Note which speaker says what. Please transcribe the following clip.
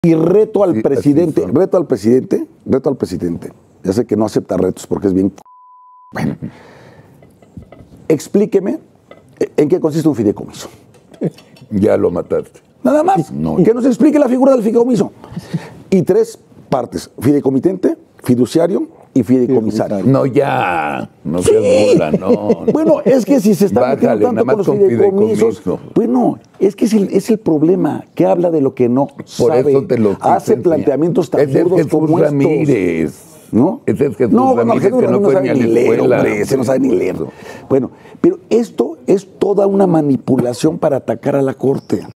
Speaker 1: Y reto al presidente, ya sé que no acepta retos porque es bien... Bueno, explíqueme en qué consiste un fideicomiso.
Speaker 2: Ya lo mataste.
Speaker 1: Nada más,
Speaker 2: No.
Speaker 1: que nos explique la figura del fideicomiso. Y 3 partes, fideicomitente, fiduciario y fideicomisario.
Speaker 2: No, ya, no seas burla, no.
Speaker 1: Bueno, es que si se está
Speaker 2: Bájale,
Speaker 1: metiendo tanto
Speaker 2: nada más
Speaker 1: con los
Speaker 2: con
Speaker 1: fideicomisos,
Speaker 2: fideicomiso.
Speaker 1: bueno, es que es el problema, que habla de lo que no
Speaker 2: Por
Speaker 1: sabe,
Speaker 2: eso te lo
Speaker 1: hace
Speaker 2: quise
Speaker 1: planteamientos tan
Speaker 2: enseñar.
Speaker 1: burdos
Speaker 2: Ese es Jesús
Speaker 1: como
Speaker 2: Ramírez.
Speaker 1: estos. ¿No?
Speaker 2: Ese es Jesús
Speaker 1: no,
Speaker 2: Ramírez,
Speaker 1: Jesús
Speaker 2: que no
Speaker 1: Ramírez
Speaker 2: fue
Speaker 1: sabe
Speaker 2: ni a la
Speaker 1: leer,
Speaker 2: escuela.
Speaker 1: hombre, ese no sabe ni leer. Bueno, pero esto es toda una manipulación para atacar a la Corte.